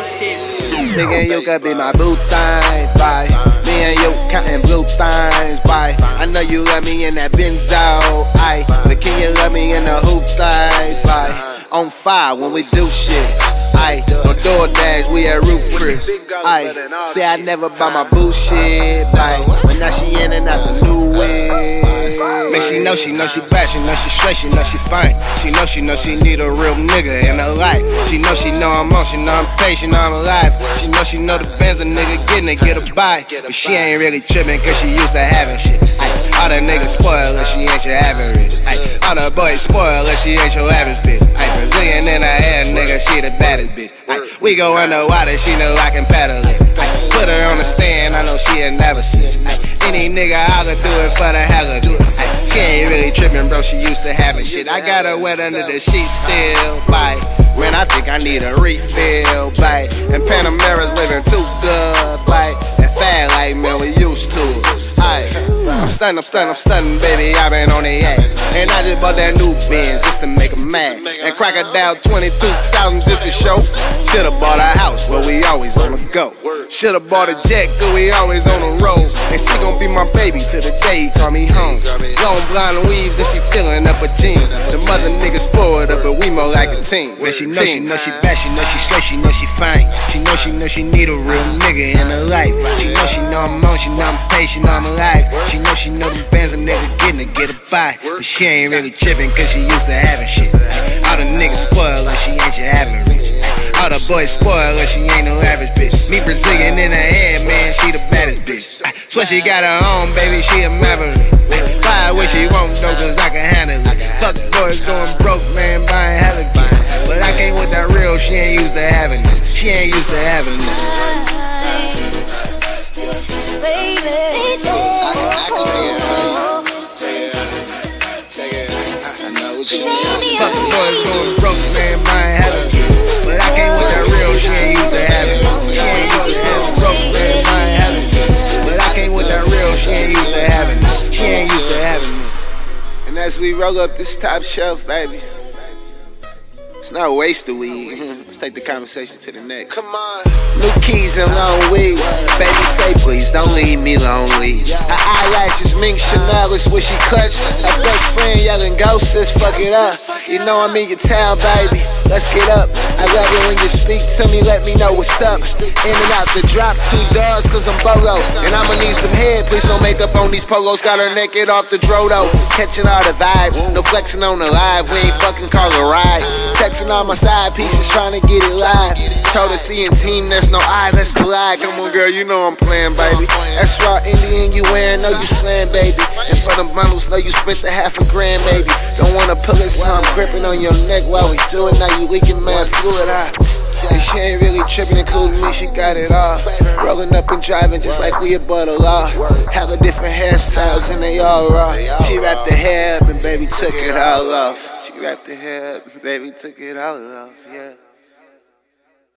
Nigga and you could be my boo thing, bye. Me and you counting blue things, bye. I know you love me in that benzo, aye. But can you love me in the hoop thing, bye? On fire when we do shit, aye. No DoorDash, we at Roof Chris, aye. Say I never buy my boo shit, aye. But now she in and out the new wig. Man, she know she bad, she know she straight, she know she fine. She know she need a real nigga in her life. She know I'm on, she know I'm paid, she know I'm alive. She know the Benz a nigga getting to get a buy. But she ain't really tripping cause she used to having shit. All the niggas spoil her, she ain't your average. All the boys spoil her, she ain't your average bitch. Brazilian in her hair, nigga, she the baddest bitch. We go underwater, she know I can paddle it. Put her on the stand, I know she'll never see. Any nigga, I could do it for the hell of it. She ain't really tripping, bro, she used to having shit. I got her wet under the sheets still, bite. Man, I think I need a refill, bite. And Panamera's living too good, bite. And fat like, man, we used to it. I'm stunning, baby, I been on the ass. And I just bought that new Benz just to make a mad. And Crocodile 22,000 just to show. Should've bought a house, but we always on the go. Should've bought a jet, cause we always on the road. And she gon' be my baby till the day he call me home. Long blonde weaves and she fillin' up her jeans. The mother niggas spoiled her, but we more like a team. Man, she know she bad, she know she straight, she know she fine. She know she need a real nigga in her life. She know I'm on, she know I'm paid, she know I'm alive. She know them bands a nigga getting to get a buy. But she ain't really tripping cause she used to having shit. All the niggas spoil her, she ain't your average. All the boys spoil her, she ain't no average bitch. Me Brazilian in her head, man, she the baddest bitch. Swear she got her own, baby, she a maverick. Buy what she want though, cause I can handle it. Fuck boys going broke, man, buying hella gear. But I came with that real, she ain't used to having it. She ain't used to having it. Fuck the boys going broke, man, buying hella gear. But I came with that real, she ain't used to having it. She ain't used to having broke, man, buying hella gear. But I came with that real, she ain't used to having it. She ain't used to having it. And as we roll up this top shelf, baby, it's not a waste of weed. Let's take the conversation to the next. Come on. New keys and long wigs. Baby, say please, don't leave me lonely. Her eyelashes, Mink, Chanel is what she clutch. Her best friend yelling ghosts, says fuck it up. You know I'm in your town, baby. Let's get up. I love it when you speak to me, let me know what's up. In and out the drop, 2 doors, cause I'm bolo. And I'ma need some head, please don't make up on these polos. Got her naked off the Drodo. Catching all the vibes, no flexing on the live. We ain't fucking call a ride. Texting all my side pieces, trying to get it live. Told her seeing team, there's no eye, let's collide. Come on girl, you know I'm playing, baby. That's raw Indian you wearing, know you slaying, baby. And for them bundles, know you spent the $1,000, baby. Don't wanna pull it, so I'm gripping on your neck while we do it. Now you leaking mad fluid, and she ain't really tripping, including me, she got it all. Rolling up and driving just like we above the law. Having different hairstyles and they all raw. She wrapped the hair up and baby took it all off. She wrapped the hair up and baby took it all off, yeah.